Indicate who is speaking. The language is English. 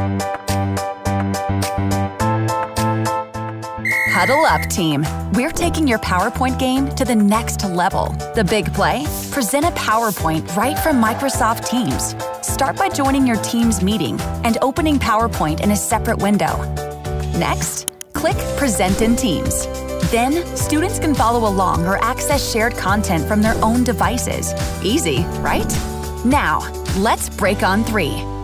Speaker 1: Huddle up, team. We're taking your PowerPoint game to the next level. The big play? Present a PowerPoint right from Microsoft Teams. Start by joining your Teams meeting and opening PowerPoint in a separate window. Next, click Present in Teams. Then, students can follow along or access shared content from their own devices. Easy, right? Now, let's break on 3.